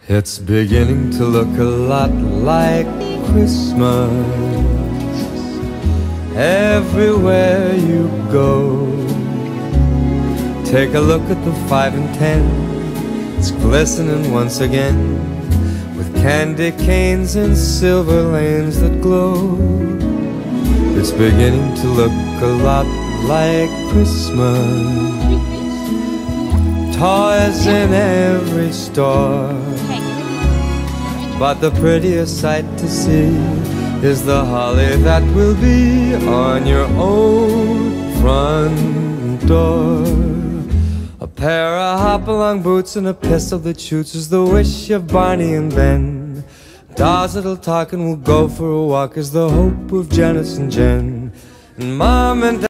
It's beginning to look a lot like Christmas everywhere you go. Take a look at the 5 and 10. It's glistening once again with candy canes and silver lanes that glow. It's beginning to look a lot like Christmas. Toys in every store, but the prettiest sight to see is the holly that will be on your own front door. A pair of hop-along boots and a pistol that shoots is the wish of Barney and Ben. Dolls that'll talk and will go for a walk is the hope of Janice and Jen. And Mom and Dad